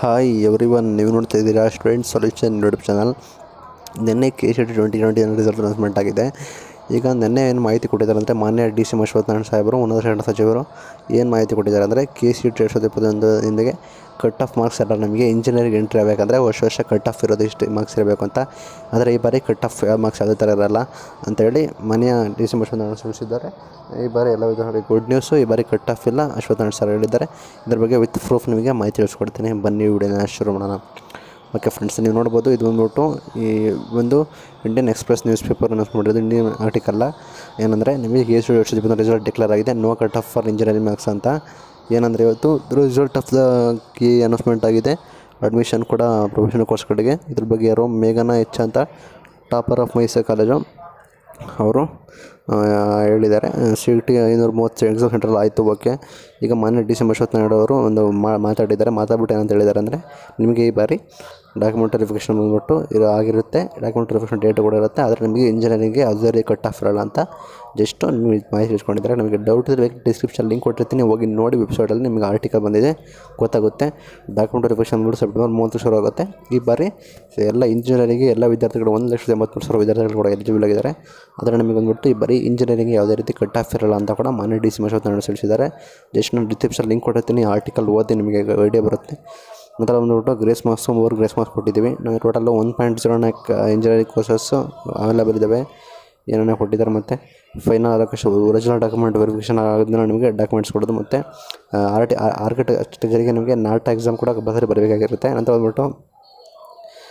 Hi everyone, ನೀವು ನೋಡ್ತಾ ಇದ್ದೀರಾ ಸ್ಟೂಡೆಂಟ್ ಸೊಲ್ಯೂಷನ್ ಯೂಟ್ಯೂಬ್ ಚಾನಲ್. ನಿನ್ನೆ KCET 2020 ರಿಸಲ್ಟ್ ಅನೌನ್ಸ್ಮೆಂಟ್ ಆಗಿದೆ. ಈಗ ನಿನ್ನೆ ಏನು ಮಾಹಿತಿ ಕೊಟ್ಟಿದ್ದಾರೆ ಅಂದರೆ ಮಾನ್ಯ DC ಅಶ್ವತ್ಥನಾರಾಯಣ ಸಾಹೇಬರು, ಉನ್ನತ ಶಿಕ್ಷಣ ಸಚಿವರು ಏನು ಮಾಹಿತಿ ಕೊಟ್ಟಿದ್ದಾರೆ ಅಂದರೆ KCET 2021 ಇಂದಿಗೆ ಕಟ್ ಆಫ್ ಮಾರ್ಕ್ಸ್ ಎಲ್ಲ ನಮಗೆ ಇಂಜಿನಿಯರಿಂಗ್ ಎಂಟ್ರಿ ಆಗಬೇಕಂದ್ರೆ ವರ್ಷ ಕಟ್ ಆಫ್ ಇರೋದು ಇಷ್ಟು ಮಾರ್ಕ್ಸ್ ಇರಬೇಕು ಅಂತ. ಆದರೆ ಈ ಬಾರಿ ಕಟ್ ಆಫ್ ಮಾರ್ಕ್ಸ್ ಯಾವುದೇ ಥರ ಇರಲ್ಲ ಅಂತೇಳಿ ಮಾನ್ಯ DC ಅಶ್ವತ್ಥನಾರಾಯಣ ತಿಳಿಸಿದ್ದಾರೆ. ಈ ಬಾರಿ ಎಲ್ಲ ವಿದ್ಯಾರ್ಥಿಗಳಿಗೆ ಗುಡ್ ನ್ಯೂಸು. ಈ ಬಾರಿ ಕಟ್ ಆಫ್ ಇಲ್ಲ, ಅಶ್ವತ್ಥನಾರಾಯಣ ಸರ್ ಹೇಳಿದ್ದಾರೆ. ಇದ್ರ ಬಗ್ಗೆ ವಿತ್ ಪ್ರೂಫ್ ನಿಮಗೆ ಮಾಹಿತಿ ತಿಳಿಸ್ಕೊಡ್ತೀನಿ. ಬನ್ನಿ ವಿಡಿಯೋನ ಶುರು ಮಾಡೋಣ. ಓಕೆ ಫ್ರೆಂಡ್ಸ್, ನೀವು ನೋಡ್ಬೋದು, ಇದು ಬಂದ್ಬಿಟ್ಟು ಈ ಒಂದು Indian Express news paper announce ಮಾಡಿರೋದು ಇಂಡಿಯನ್ ಆರ್ಟಿಕಲ್ಲ. ಏನಂದರೆ ನಿಮಗೆ KCET 2021 ರಿಸಲ್ಟ್ ಡಿಕ್ಲೇರ್ ಆಗಿದೆ. No cut off for engineering marks ಅಂತ. ಏನಂದರೆ ಇವತ್ತು result of the key announcement ಆಗಿದೆ. ಅಡ್ಮಿಷನ್ ಕೂಡ ಪ್ರೊಫೆಷನಲ್ ಕೋರ್ಸ್ಗಳಿಗೆ. ಇದ್ರ ಬಗ್ಗೆ ಯಾರೋ ಮೇಘನಾ ಎಚ್ ಅಂತ ಟಾಪರ್ ಆಫ್ ಮೈಸೂರು ಕಾಲೇಜು ಅವರು ಹೇಳಿದ್ದಾರೆ. CET 530 ಎಕ್ಸಾಮ್ ಸೆಂಟ್ರಲ್ಲಿ ಆಯಿತು. ಓಕೆ, ಈಗ ಮಾನ್ಯ DC ಅಶ್ವತ್ಥನಾರಾಯಣ ಅವರು ಒಂದು ಮಾತಾಡ್ಬಿಟ್ಟು ಏನಂತ ಹೇಳಿದ್ದಾರೆ ಅಂದರೆ, ನಿಮಗೆ ಈ ಬಾರಿ ಡಾಕ್ಯುಮೆಂಟ್ ವೆರಿಫಿಕೇಷನ್ ಬಂದ್ಬಿಟ್ಟು ಆಗಿರುತ್ತೆ. ಡಾಕ್ಯುಮೆಂಟ್ ವೆರಿಫಿಕೇಷನ್ ಡೇಟ್ ಕೂಡ ಇರುತ್ತೆ. ಆದರೆ ನಿಮಗೆ ಇಂಜಿನಿಯರಿಂಗ್ಗೆ ಯಾವುದೇ ಕಟ್ ಆಫ್ ಇರೋಲ್ಲ ಅಂತ ಜಸ್ಟ್ ನಿಮಗೆ ಮಾಹಿತಿ ತಿಳಿಸ್ಕೊಂಡಿದ್ದಾರೆ. ನಿಮಗೆ ಡೌಟ್ ಇದ್ದರೆ ಡಿಸ್ಕ್ರಿಪ್ಷನ್ ಲಿಂಕ್ ಕೊಟ್ಟಿರ್ತೀನಿ, ಹೋಗಿ ನೋಡಿ. ವೆಬ್ಸೈಟಲ್ಲಿ ನಿಮಗೆ ಆರ್ಟಿಕಲ್ ಬಂದಿದೆ, ಗೊತ್ತಾಗುತ್ತೆ. ಡಾಕ್ಯುಮೆಂಟ್ ವೆರಿಫಿಕೇಷನ್ ಬಂದು ಸೆಪ್ಟೆಂಬರ್ 30 ಶುರು ಆಗುತ್ತೆ. ಈ ಬಾರಿ ಎಲ್ಲ ಇಂಜಿನಿಯರಿಂಗ್ಗೆ ಎಲ್ಲ ವಿದ್ಯಾರ್ಥಿಗಳು 1,83,000 ವಿದ್ಯಾರ್ಥಿಗಳು ಕೂಡ ಎಲಿಜಿಬಲ್ ಆಗಿದ್ದಾರೆ. ಆದರೆ ನಿಮಗೆ ಬಂದ್ಬಿಟ್ಟು ಈ ಬಾರಿ ಇಂಜಿನಿಯರಿಂಗ್ಗೆ ಯಾವುದೇ ರೀತಿ ಕಟ್ ಆಫ್ ಇರಲ್ಲ ಅಂತ ಕೂಡ ಮಾನ್ಯ DC ಅಶ್ವತ್ಥನಾರಾಯಣ ತಿಳಿಸಿದ್ದಾರೆ. ಜಸ್ಟ್ ನಾನು ಡಿಸ್ಕ್ರಿಪ್ಷನ್ ಲಿಂಕ್ ಕೊಟ್ಟಿರ್ತೀನಿ, ಆರ್ಟಿಕಲ್ ಓದಿ ನಿಮಗೆ ಐಡಿಯಾ ಬರುತ್ತೆ. ನಂತರ ಬಂದುಬಿಟ್ಟು ಗ್ರೇಸ್ ಮಾರ್ಕ್ಸು 3 ಗ್ರೇಸ್ ಮಾರ್ಕ್ಸ್ ಕೊಟ್ಟಿದ್ದೀವಿ. ನಾವು ಟೋಟಲ್ಲು 1.09 ಇಂಜಿನಿಯರಿಂಗ್ ಕೋರ್ಸಸ್ಸು ಅವೈಲೇಬಲ್ ಇದ್ದಾವೆ. ಏನೇನೋ ಕೊಟ್ಟಿದ್ದಾರೆ. ಮತ್ತು ಫೈನಲ್ ಒರಿಜಿನಲ್ ಡಾಕ್ಯುಮೆಂಟ್ ವೆರಿಫಿಕೇಷನ್ ಆಗೋದನ್ನ ನಿಮಗೆ ಡಾಕ್ಯುಮೆಂಟ್ಸ್ ಕೊಡೋದು. ಮತ್ತು ಆರ್ಕಿಟೆಕ್ಚರಿಗೆ ನಿಮಗೆ ನಾಟ ಎಕ್ಸಾಮ್ ಕೂಡ ಕಂಪಲ್ಸರಿ ಬರಬೇಕಾಗಿರುತ್ತೆ. ನಂತರ ಬಂದುಬಿಟ್ಟು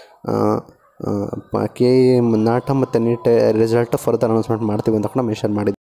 KE ನಾಟ ಮತ್ತು ನೀಟ್ ರಿಸಲ್ಟ್ ಫರ್ದರ್ ಅನೌನ್ಸ್ಮೆಂಟ್ ಮಾಡ್ತೀವಿ ಅಂತ ಕೂಡ ಮೆನ್ಷನ್ ಮಾಡಿದ್ದೀವಿ.